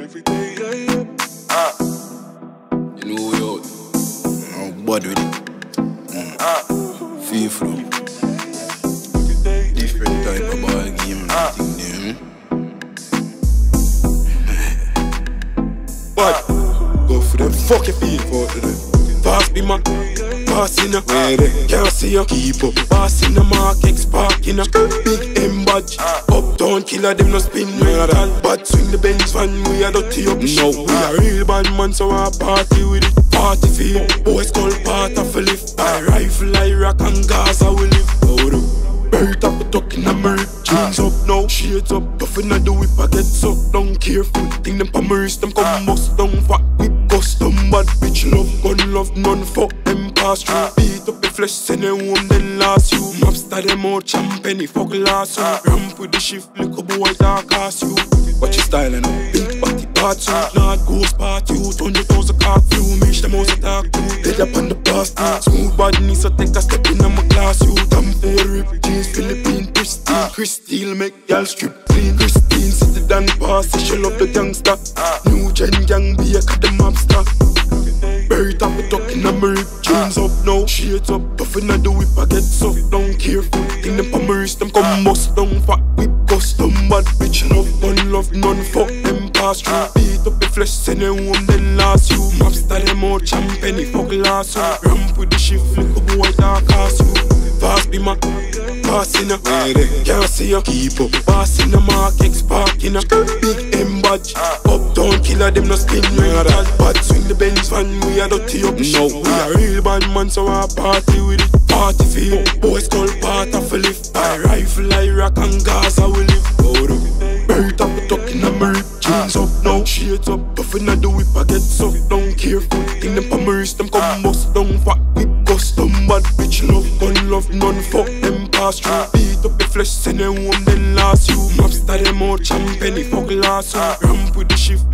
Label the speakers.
Speaker 1: every day, yeah, yeah.
Speaker 2: You know we out. I'm bad with it. Feel flow. Different type of ball game and thing there.
Speaker 3: But go for them fucking feel for today. Pass be man, pass in ya. Can't see ya. Keep up. Pass in the Mark X Park in ya. Big M badge. Uptown killer them no spin rental. But swing the Benz van, we a dirty up shit. We a real bad man, so I party with it. Party feel. Boys call part of a lift. By rifle, Iraq and Gaza we live. Hold up. Belt up the tuck in a rip. Jeans up now, shades up. Puffin' at the whip, I get sucked down. Careful, think them pa my wrist, them come bust down. Fat whip, custom, bad bitch love. Gun love, none fuck them pass through. Beat up the flesh, send them home, then last you. Mobster them out, champagne, fuck last you. Ramp with the shift, little boy dark ass you. Watch your style and big body parts you. Not ghost part you, 100,000 car few. Mish them house attack you. Dead up on the past you. Smooth body, so take a step in my class you. Damn for rip jeans, Philippine pristine. Crystal make y'all strip clean. Christine city than pass, she love the gangster. New gen gang be a cut the mobster. Buried up the tuck in a rip, jeans up now, shades up. Puffin' at the whip, I get sucked down. Careful, think them pa my wrist, them come bust down. Fat whip, custom, bad bitch love. Gun love, none fuck them pass through. Beat up the flesh, send them home, then last you. Mobster them out, champagne, fuck last you. Ramp with the shift, little boy dark ass you. Fast be man, pass in ya. Can't see ya. Keep up. Pass in the Mark X Park in ya. Big M badge. Uptown killer them no spin rental. Bad swing the Benz van, we a dirty up shit. We a real bad man, so I party with it. Party feel. Boys call part of a lift. By rifle, Iraq and Gaza we live. Hold up. Buried up the tuck in a rip. Jeans up now, shades up. Puffin' at the whip, I get sucked down. Careful, think them pa my wrist, them come bust down. Fat whip, custom, bad bitch love. Gun love, none fuck them pass through. Beat up the flesh, send them home, then last you. Mobster them out, champagne, fuck last you. Ramp with the shift,